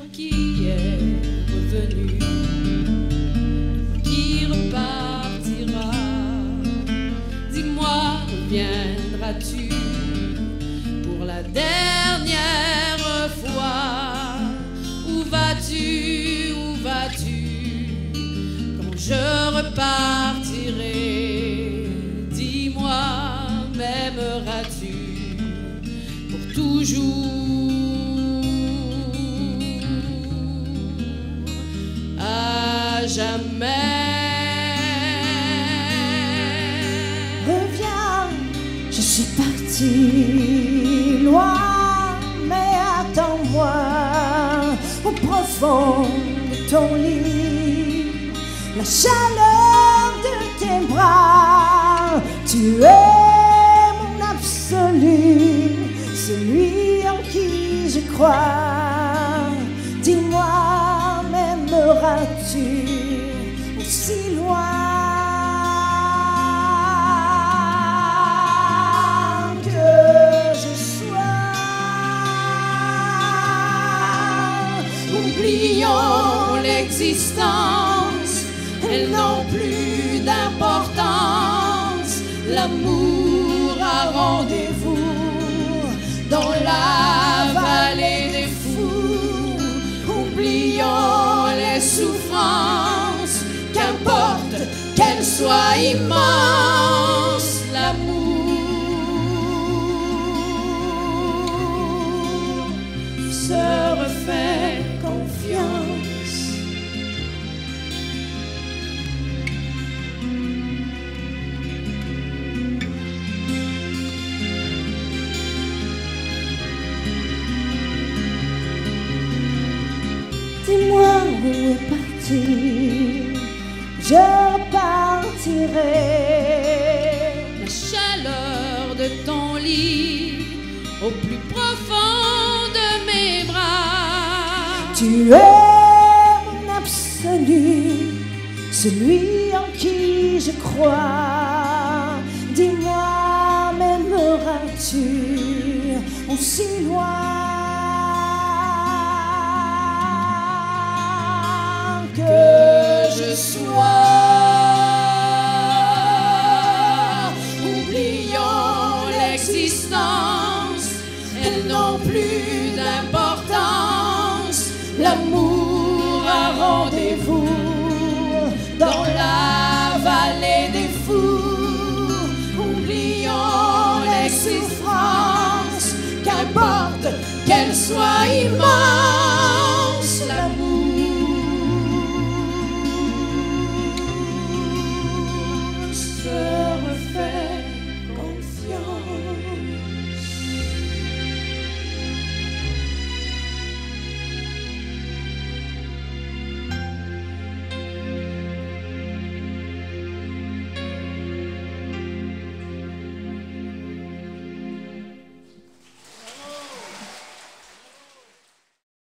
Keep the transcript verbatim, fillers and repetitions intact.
qui est revenu, qui repartira. Dis-moi, reviendras-tu pour la dernière fois? Où vas-tu, où vas-tu quand je repartirai? Dis-moi, m'aimeras-tu pour toujours, à jamais? Reviens, je suis partie loin, mais attends-moi au profond de ton lit, la chaleur de tes bras. Tu es mon absolu, celui en qui je crois. Dis-moi, m'aimeras-tu aussi loin que je sois? Oublions l'existence, elles n'ont plus d'importance. L'amour a rendez-vous dans la vallée des fous. Oublions les souffrances, qu'importe qu'elles soient immenses. L'amour se refait confiance. Dis-moi où est parti, je partirai. La chaleur de ton lit au plus profond de mes bras. Tu es mon absolu, celui en qui je crois. Dis-moi, m'aimeras-tu aussi loin que je sois? Oublions l'existence, elles n'ont plus d'importance. L'amour a rendez-vous dans la vallée des fous. Oublions les souffrances, qu'importe qu'elles soient immenses.